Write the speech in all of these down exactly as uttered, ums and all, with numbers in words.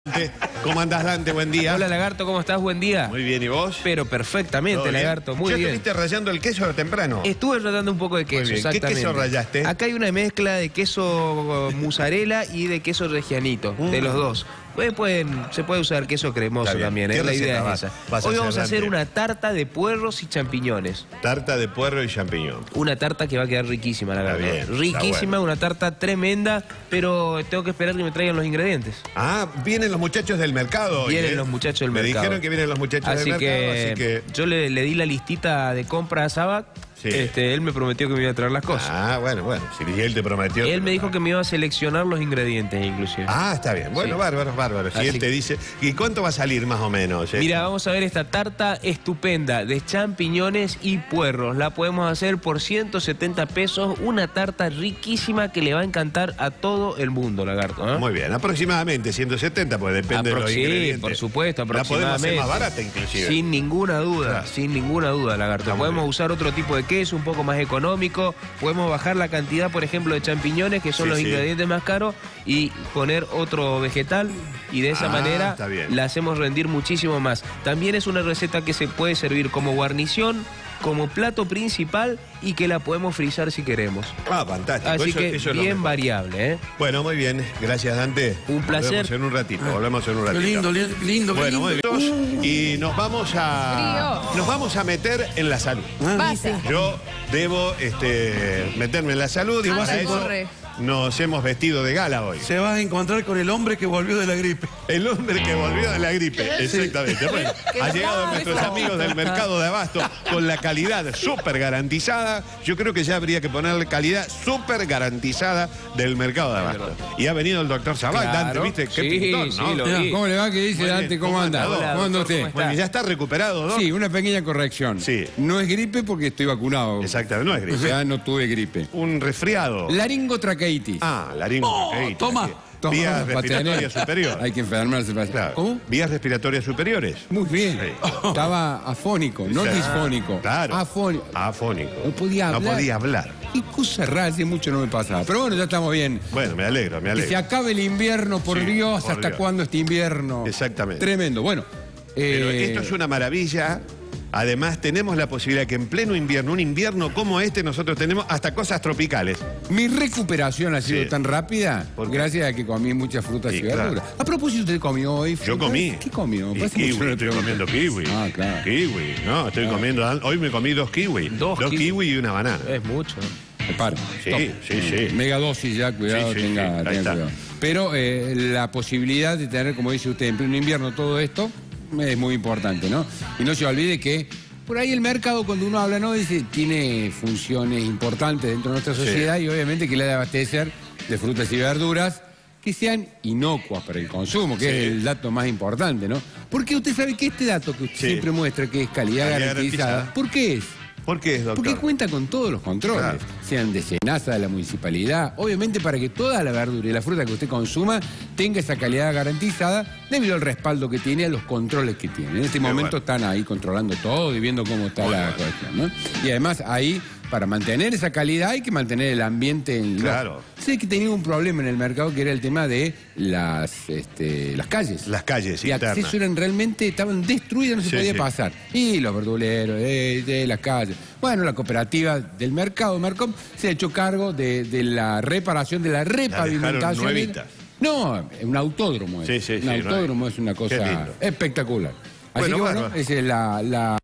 ¿Cómo andás, Dante? Buen día. Hola, Lagarto, ¿cómo estás? Buen día. Muy bien, ¿y vos? Pero perfectamente, Lagarto, muy ¿Ya bien. estuviste rayando el queso temprano? Estuve rayando un poco de queso, exactamente. ¿Qué queso rayaste? Acá hay una mezcla de queso mozzarella y de queso reggianito, mm. de los dos. Pues pueden, se puede usar queso cremoso también, ¿eh? La idea es esa. Hoy a vamos a hacer una tarta de puerros y champiñones. Tarta de puerro y champiñón. Una tarta que va a quedar riquísima, la verdad. Bien, riquísima, bueno. Una tarta tremenda, pero tengo que esperar que me traigan los ingredientes. Ah, vienen los muchachos del mercado hoy. Vienen ¿eh? los muchachos del me mercado. Me dijeron que vienen los muchachos así del que, mercado, así que... yo le, le di la listita de compra a Sabac. Sí. Este, él me prometió que me iba a traer las cosas. Ah, bueno, bueno. Si él te prometió... Él me dijo que me iba a seleccionar los ingredientes, inclusive. Ah, está bien. Bueno, sí. bárbaro, bárbaro. Si Así él te dice... ¿Y cuánto va a salir más o menos? Eh? Mira, vamos a ver esta tarta estupenda de champiñones y puerros. La podemos hacer por ciento setenta pesos. Una tarta riquísima que le va a encantar a todo el mundo, Lagarto. ¿eh? Muy bien. Aproximadamente ciento setenta, pues depende Aprox de los ingredientes. Sí, por supuesto, aproximadamente. La podemos hacer más barata, inclusive. Sin ninguna duda, claro. sin ninguna duda, Lagarto. Estamos podemos bien. usar otro tipo de queso, un poco más económico, podemos bajar la cantidad, por ejemplo, de champiñones, que son sí, los sí. ingredientes más caros, y poner otro vegetal, y de esa ah, manera la hacemos rendir muchísimo más. También es una receta que se puede servir como guarnición, como plato principal, y que la podemos frizar si queremos. Ah, fantástico. Así eso, que eso bien variable, ¿eh? Bueno, muy bien. Gracias, Dante. Un placer. Volvemos en un ratito, volvemos en un ratito. Qué lindo, lindo, qué bueno, lindo. Muy bien. Y nos vamos a... Frío. Nos vamos a meter en la salud. Ah, Yo debo este, meterme en la salud y vos a eso nos hemos vestido de gala hoy. Se va a encontrar con el hombre que volvió de la gripe. El hombre que volvió de la gripe, exactamente. Sí. Bueno, ha llegado nuestros amigos del mercado de abasto con la calidad súper garantizada. Yo creo que ya habría que ponerle calidad súper garantizada del mercado de abasto. Y ha venido el doctor Sabac, claro. Dante, ¿viste? Qué sí, pintón, sí, ¿no? Lo vi. ¿Cómo le va? ¿Qué dice Dante? ¿Cómo, ¿Cómo anda? Hola, ¿Cómo anda usted? Bueno, ya está recuperado, ¿no? Sí, una pequeña corrección. Sí. No es gripe porque estoy vacunado. Exactamente, no es gripe. O sea, no tuve gripe. Un resfriado. Laringotraqueitis. Ah, laringotraqueitis. Oh, toma. Toma, vías respiratorias superiores. Hay que enfermarse para claro. ¿Cómo? Vías respiratorias superiores. Muy bien. Sí. Estaba afónico, no claro. disfónico. Claro. Afónico. Afónico. No podía hablar. No podía hablar. Qué cosa rara, hace mucho no me pasaba. Pero bueno, ya estamos bien. Bueno, me alegro, me alegro. Que se acabe el invierno, por sí, Dios. Por ¿Hasta Dios. cuándo este invierno? Exactamente. Tremendo. Bueno. Pero eh... esto es una maravilla. Además, tenemos la posibilidad que en pleno invierno, un invierno como este, nosotros tenemos hasta cosas tropicales. Mi recuperación ha sido sí. tan rápida gracias a que comí muchas frutas sí, y verduras. Claro. A propósito, ¿usted comió hoy frutas? Yo comí. ¿Qué comió? Y kiwi, estoy comiendo kiwi. Ah, claro. Kiwi, no, estoy claro. comiendo... Hoy me comí dos kiwi. Dos, dos kiwi. kiwi y una banana. Es mucho. Me paro. Sí, Top. sí, sí. Megadosis ya, cuidado, sí, sí, tenga, sí. tenga cuidado. Pero eh, la posibilidad de tener, como dice usted, en pleno invierno todo esto es muy importante, ¿no? Y no se olvide que por ahí el mercado, cuando uno habla, ¿no? Dice, tiene funciones importantes dentro de nuestra sociedad sí. y obviamente que le ha de abastecer de frutas y verduras que sean inocuas para el consumo, que sí. es el dato más importante, ¿no? Porque usted sabe que este dato que usted sí. siempre muestra que es calidad, calidad garantizada, garantizada, ¿por qué es? ¿Por qué es, doctor? Porque cuenta con todos los controles, claro. sean de SENASA, de la municipalidad, obviamente para que toda la verdura y la fruta que usted consuma tenga esa calidad garantizada debido al respaldo que tiene, a los controles que tiene. En este Muy momento bueno. están ahí controlando todo y viendo cómo está Muy la bueno. cuestión, ¿no? Y además ahí, para mantener esa calidad hay que mantener el ambiente en... Claro. Sé que tenía un problema en el mercado que era el tema de las, este, las calles. Las calles y internas. acceso eran realmente, estaban destruidas, no se sí, podía sí. pasar. Y los verduleros, de, de las calles. Bueno, la cooperativa del mercado, Mercom, se ha hecho cargo de, de la reparación, de la repavimentación. La no, un autódromo es. Sí, sí, un sí, autódromo no es una cosa espectacular. Así bueno, que bueno, esa es la, la,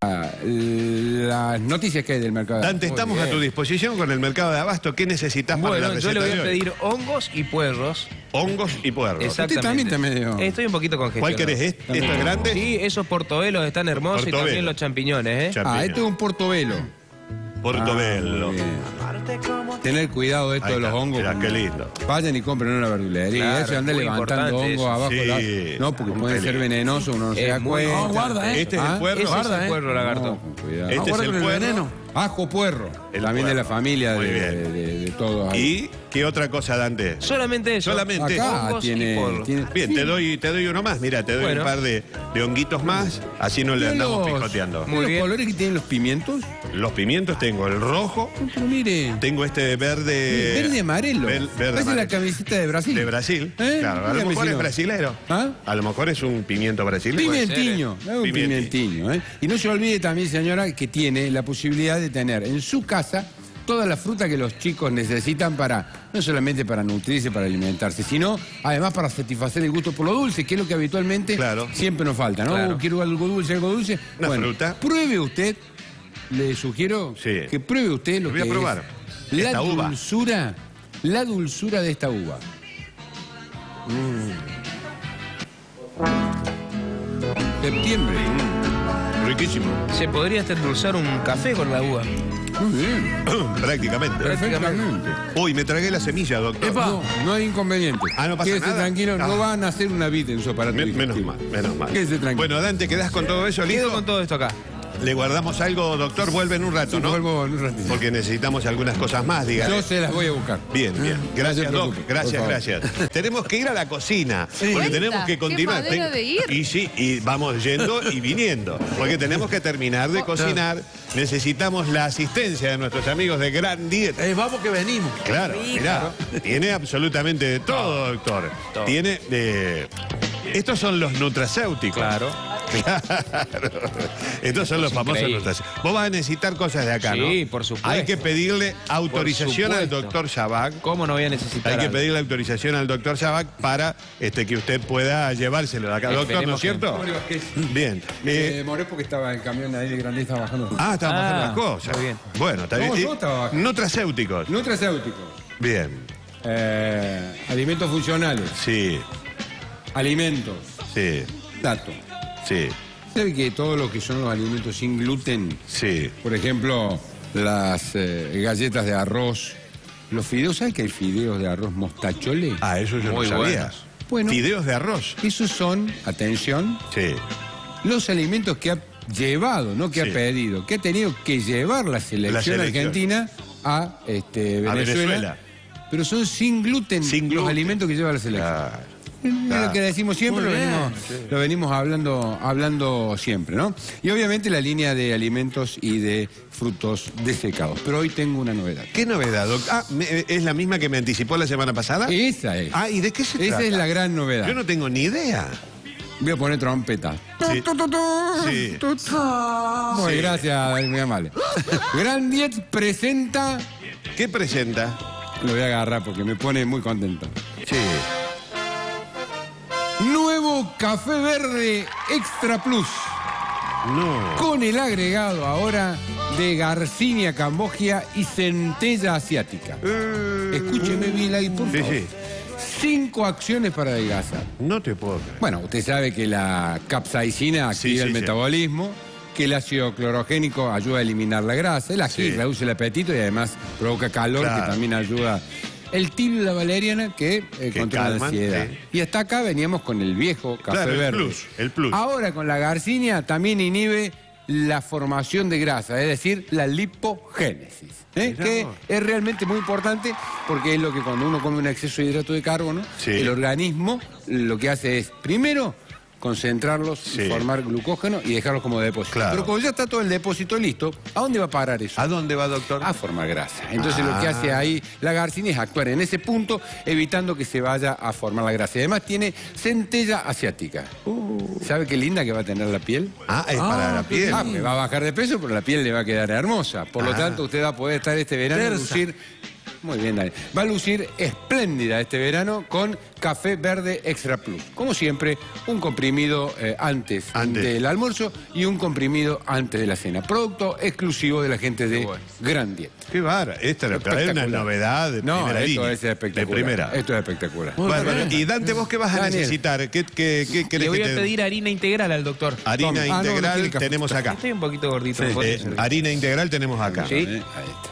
las noticias que hay del mercado de Dante, abasto. estamos a tu disposición con el mercado de abasto. ¿Qué necesitas bueno, para la receta yo le voy de a hoy? pedir hongos y puerros. Hongos y puerros. Usted también está medio... Estoy un poquito congestionado. ¿Cuál querés? ¿Esto es grande? Sí, esos portobelos están hermosos portobelo. y también los champiñones, ¿eh? Champiñón. Ah, este es un portobelo. Portobelo. Ah, tener cuidado de esto Ahí de los está. hongos. Mirá, qué lindo. Vayan y compren en una verdulería. Claro, eso anda levantando hongos eso. abajo. Sí, la... No, porque pueden ser venenosos, uno no se da cuenta. No, guarda, ¿eh? Este es ¿Ah? el puerro. Ese es el puerro, lagarto. No, cuidado. Este no, es el con puerro. el veneno. Ajo puerro, El también de la puerro. familia Muy de, bien. de- de todos. ahí. ¿Y qué otra cosa, Dante? Solamente eso. Solamente. Acá hongos y tiene, porro. tiene- Bien, sí. te doy, te doy uno más. Mira, te doy Bueno. un par de, de honguitos más. Así no le Mira andamos los- picoteando. Muy los bien. colores que tienen los pimientos. Los pimientos tengo el rojo, Pero mire, tengo este verde. verde amarelo. ver- verde Parece amarelo. la camiseta de Brasil. De Brasil. ¿Eh? Claro, a lo Dígame mejor si es no. brasilero. ¿Ah? A lo mejor es un pimiento brasileño. Pimentiño, es un Pimienti. pimentiño. ¿eh? Y no se olvide también, señora, que tiene la posibilidad de tener en su casa toda la fruta que los chicos necesitan para, no solamente para nutrirse, para alimentarse, sino además para satisfacer el gusto por lo dulce, que es lo que habitualmente Claro. siempre nos falta, ¿no? Claro. Uh, quiero algo dulce, algo dulce. Una bueno, fruta. pruebe usted, le sugiero Sí. que pruebe usted lo Lo voy a que probar. es la Esta uva. dulzura, la dulzura de esta uva. Septiembre. Riquísimo. Se podría hasta endulzar un café con la uva. Muy bien. Prácticamente. Perfectamente. Uy, me tragué la semilla, doctor. No, no hay inconveniente. Ah, no pasa Quédese nada. tranquilo, Ah. no van a hacer una vid en su aparato Me- menos digestivo. mal, menos mal. Quédese tranquilo. Bueno, Dante, ¿quedás con todo eso, Quedo listo? con todo esto acá. Le guardamos algo, doctor, vuelve en un rato, Sí, ¿no? vuelvo en un ratito. Porque necesitamos algunas cosas más, dígale. Yo se las voy a buscar. Bien, bien. No Gracias, se Doc. preocupe, por Gracias, favor. gracias. Tenemos que ir a la cocina. Porque Cuenta, tenemos que qué continuar. manera de ir. Y sí, y vamos yendo y viniendo. Porque tenemos que terminar de cocinar. Necesitamos la asistencia de nuestros amigos de Gran Dieta. Eh, vamos que venimos. Claro, mirá. Tiene absolutamente de todo, doctor. Todo. Tiene de. Estos son los nutracéuticos. Claro. Claro. Estos son los Es famosos increíble. nutracéuticos. Vos vas a necesitar cosas de acá, ¿no? Sí, por supuesto. Hay que pedirle autorización al supuesto. doctor Shabak. ¿Cómo no voy a necesitar Hay que algo? pedirle autorización al doctor Shabak para este, que usted pueda llevárselo de acá. Doctor, ¿no es Esperemos que- cierto? Bien. Eh, Eh, moré porque estaba en camión ahí de grande y estaba bajando. ah, estaba bajando Ah, las cosas. muy bien. Bueno, está No, bien. yo Eh, estaba bajando. Nutracéuticos. Nutracéuticos. Bien. Eh, alimentos funcionales. Sí, Alimentos. sí, Dato. sí, ¿Sabe que todo lo que son los alimentos sin gluten, sí. por ejemplo, las eh, galletas de arroz, los fideos, ¿sabe que hay fideos de arroz mostachole? Ah, eso yo Muy no sabía. buenos. Bueno. Fideos de arroz. Esos son, atención, Sí. los alimentos que ha llevado, no que Sí. ha pedido, que ha tenido que llevar la selección, La selección. argentina a este, A Venezuela, Venezuela. Pero son sin gluten, Sin los gluten. alimentos que lleva la selección. Claro. Es Claro. lo que decimos siempre, lo Muy bien, venimos, lo venimos hablando, hablando siempre, ¿no? Y obviamente la línea de alimentos y de frutos desecados. Pero hoy tengo una novedad. ¿Qué novedad, doctor? Ah, me- ¿es la misma que me anticipó la semana pasada? Esa es. Ah, ¿y de qué se Esa trata? es la gran novedad. Yo no tengo ni idea. Voy a poner trompeta. Sí. Sí. Muy Sí. gracias, muy amable. Gran Diet presenta. ¿Qué presenta? Lo voy a agarrar porque me pone muy contento. Sí. Nuevo café verde Extra Plus. No. Con el agregado ahora de Garcinia Cambogia y centella asiática. Escúcheme bien ahí, por Sí, favor. sí. Cinco acciones para adelgazar. No te puedo creer. Bueno, usted sabe que la capsaicina activa Sí, sí, el sí. metabolismo, que el ácido clorogénico ayuda a eliminar la grasa, el ají Sí. reduce el apetito y además provoca calor, Claro. que también ayuda. El tilo y la valeriana, que, eh, Que controla la calman, ansiedad. sí. Y hasta acá veníamos con el viejo café Claro, el verde. plus, el plus. Ahora con la garcinia también inhibe la formación de grasa, es decir, la lipogénesis. ¿eh? Mirá Que vos. es realmente muy importante porque es lo que cuando uno come un exceso de hidrato de carbono, Sí. el organismo lo que hace es, primero, concentrarlos Sí. y formar glucógeno y dejarlos como depósito. Claro. Pero cuando ya está todo el depósito listo, ¿a dónde va a parar eso? ¿A dónde va, doctor? A formar grasa. Entonces lo que Ah. hace ahí la garcinia es actuar en ese punto, evitando que se vaya a formar la grasa. Y además tiene centella asiática. ¿Sabe qué linda que va a tener la piel? Ah, es para la piel. Ah, me va a bajar de peso, pero la piel le va a quedar hermosa. Por lo Ah. tanto, usted va a poder estar este verano y Tersa. lucir. Muy bien, Dani. Va a lucir espléndida este verano con café verde Extra Plus. Como siempre, un comprimido eh, antes, Antes. del almuerzo y un comprimido antes de la cena. Producto exclusivo de la gente de bueno. Gran Dieta. Qué bárbaro. Esta es una Espectacular. novedad de No, primera esto línea. es espectacular. De primera. Esto es espectacular. Bárbaro. Y Dante, ¿vos qué vas a Daniel. necesitar? ¿Qué, qué, qué querés Le voy que a te- pedir harina integral al doctor. Harina Toma. Ah, no, no integral quiere café. tenemos acá. Estoy un poquito gordito. ¿me Eh, podés servir? harina integral tenemos acá. Sí. Eh, Ahí está.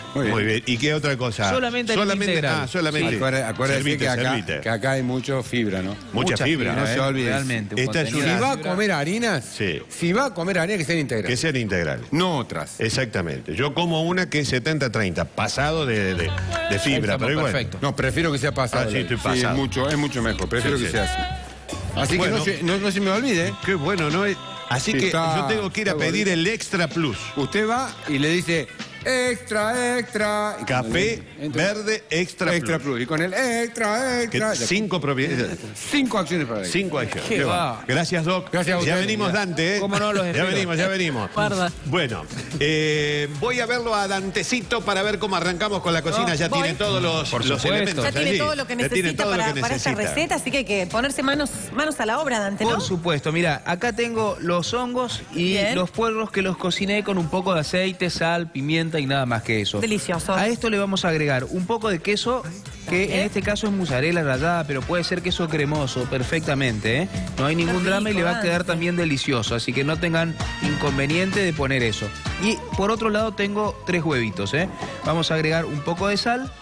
Muy bien. Muy bien. ¿Y qué otra cosa? Solamente harina integral. Ah, solamente. Sí. Acuérdate, acuérdate Servite, que, acá, servite. que acá hay mucho fibra, ¿no? Mucha, Mucha fibra. fibra, No ¿eh? se olvide. Realmente. un Esta es contenido Si de va a fibra. comer harinas, Sí. si va a comer harinas que sean integrales. Que sean integrales. No otras. Exactamente. Yo como una que es setenta treinta, pasado de, de, de fibra. Estamos Pero igual. perfecto. No, prefiero que sea pasado. Ah, sí, estoy Sí, pasado. es mucho, es mucho mejor. Prefiero Sí, que sí. sea así. Así Bueno. que no se, no, no se me olvide. ¿eh? Qué bueno, ¿no? Así Sí, que está- yo tengo que ir a está pedir gordito. el Extra Plus. Usted va y le dice extra, extra. Y cuando Café le- entonces, verde Extra, extra Plus. plus. Y con el extra, Que extra. cinco propiedades. Cinco acciones para él. Cinco acciones. Qué Qué va. va. Gracias, Doc. Gracias a ya usted. venimos, Dante. ¿eh? ¿Cómo no? Los Ya espero. venimos, ya venimos. Guarda. Bueno, eh, voy a verlo a Dantecito para ver cómo arrancamos con la cocina. Ya voy. tiene todos los, Por los supuesto. elementos. Ya tiene allí. todo lo que Ya tiene necesita todo lo para, que para esta necesita. receta, así que hay que ponerse manos, manos a la obra, Dante, ¿no? Por supuesto, mira, acá tengo los hongos y Bien. los puerros que los cociné con un poco de aceite, sal, pimienta y nada más que eso. Delicioso. A esto le vamos a agregar un poco de queso, que Bien. en este caso es mozzarella rallada, pero puede ser queso cremoso perfectamente, ¿eh? No hay ningún Qué drama y le va a rico, quedar Dante. también delicioso, así que no tengan inconveniente de poner eso. Y por otro lado tengo tres huevitos, ¿eh? Vamos a agregar un poco de sal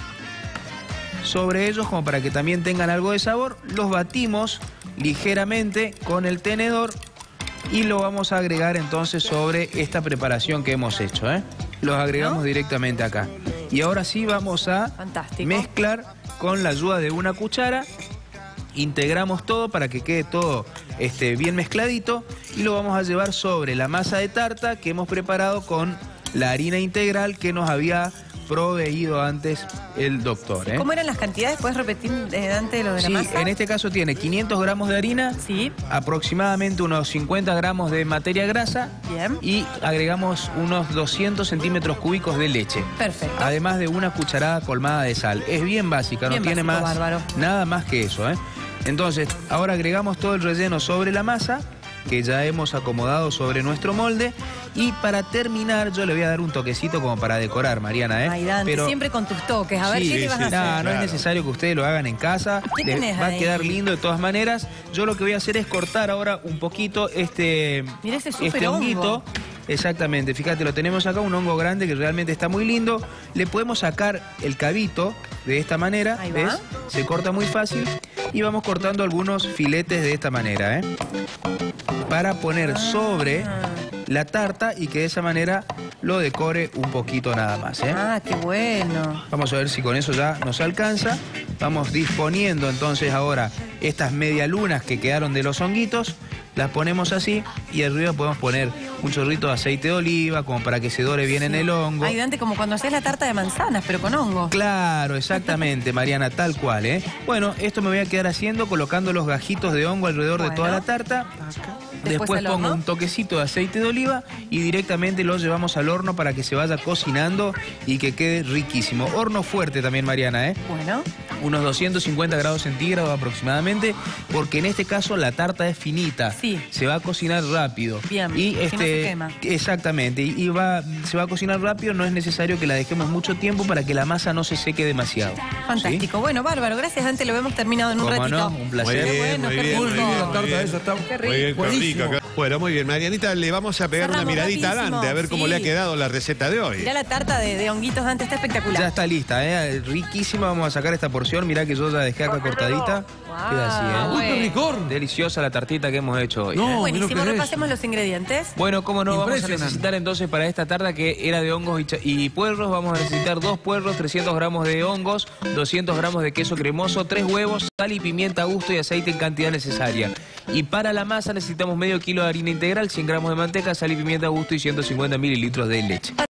sobre ellos como para que también tengan algo de sabor. Los batimos ligeramente con el tenedor y lo vamos a agregar entonces sobre esta preparación que hemos hecho, ¿eh? Los agregamos ¿No? directamente acá. Y ahora sí vamos a Fantástico. mezclar con la ayuda de una cuchara. Integramos todo para que quede todo este, bien mezcladito y lo vamos a llevar sobre la masa de tarta que hemos preparado con la harina integral que nos había proveído antes el doctor, ¿eh? ¿Cómo eran las cantidades? ¿Puedes repetir, eh, Dante, lo de la Sí, masa? en este caso tiene quinientos gramos de harina, Sí. aproximadamente unos cincuenta gramos de materia grasa Bien. y agregamos unos doscientos centímetros cúbicos de leche. Perfecto. Además de una cucharada colmada de sal. Es bien básica, Bien no tiene básico, más bárbaro. nada más que eso, ¿eh? Entonces, ahora agregamos todo el relleno sobre la masa que ya hemos acomodado sobre nuestro molde y para terminar yo le voy a dar un toquecito como para decorar, Mariana, ¿eh? Ay, Dante, Pero- siempre con tus toques. A ver, Sí, ¿qué le vas sí, a sí. hacer? no, no Claro. es necesario que ustedes lo hagan en casa. ¿Qué Les tenés va ahí? a quedar lindo de todas maneras. Yo lo que voy a hacer es cortar ahora un poquito este, Mirá ese súper este honguito. hongo. Exactamente, fíjate, lo tenemos acá, un hongo grande que realmente está muy lindo. Le podemos sacar el cabito de esta manera, Ahí va. ¿ves? Se corta muy fácil y vamos cortando algunos filetes de esta manera, ¿eh? Para poner sobre la tarta y que de esa manera lo decore un poquito nada más, ¿eh? Ah, qué bueno. Vamos a ver si con eso ya nos alcanza. Vamos disponiendo entonces ahora estas medialunas que quedaron de los honguitos. Las ponemos así y arriba podemos poner un chorrito de aceite de oliva como para que se dore bien en el hongo. Ay, Dante, como cuando hacías la tarta de manzanas, pero con hongo. Claro, exactamente, Mariana, tal cual, ¿eh? Bueno, esto me voy a quedar haciendo colocando los gajitos de hongo alrededor de Bueno. toda la tarta. Después Después al pongo horno. un toquecito de aceite de oliva y directamente lo llevamos al horno para que se vaya cocinando y que quede riquísimo. Horno fuerte también, Mariana, ¿eh? Bueno. Unos doscientos cincuenta grados centígrados aproximadamente, porque en este caso la tarta es finita. Sí. Se va a cocinar rápido. Bien, Y si no este, se quema. Exactamente. Y y va, se va a cocinar rápido, no es necesario que la dejemos mucho tiempo para que la masa no se seque demasiado. Fantástico. Bueno, bárbaro. Gracias, Dante. Lo hemos terminado en un ¿Cómo ratito. no? Un Muy placer. bien, bueno, muy qué bien, muy rico. bien, La muy tarta bien. esa está Qué Muy bien, qué buenísimo. rico. Bueno, muy bien, Marianita, le vamos a pegar una Cerramos miradita a rapidísimo, Dante, a ver cómo sí. le ha quedado la receta de hoy. Mirá la tarta de, de honguitos, Dante. Está espectacular. Ya está lista, ¿eh? Riquísima. Vamos a sacar esta porción. Mirá que yo ya dejé acá cortadita. Wow, Queda así, ¿eh? Uy, qué bueno. ricor. Deliciosa la tartita que hemos hecho hoy. No, ¿eh? mira Buenísimo. lo que es. Repasemos los ingredientes. Bueno, como no, vamos a Impresionante. necesitar entonces para esta tarta que era de hongos y, cha- y puerros, vamos a necesitar dos puerros, trescientos gramos de hongos, doscientos gramos de queso cremoso, tres huevos, sal y pimienta a gusto y aceite en cantidad necesaria. Y para la masa necesitamos medio kilo de harina integral, cien gramos de manteca, sal y pimienta a gusto y ciento cincuenta mililitros de leche.